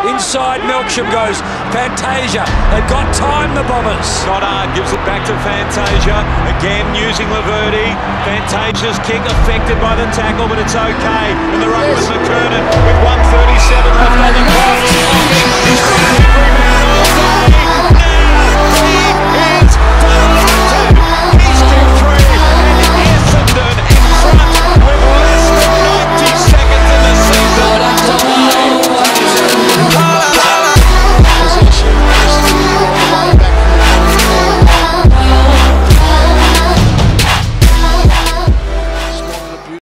Inside Melksham goes Fantasia. They've got time, the Bombers. Goddard gives it back to Fantasia. Again using Laverty. Fantasia's kick affected by the tackle, but it's okay. And the ruck was McKernan with 1:37 left on the clock. Hocking is the delivery man all day.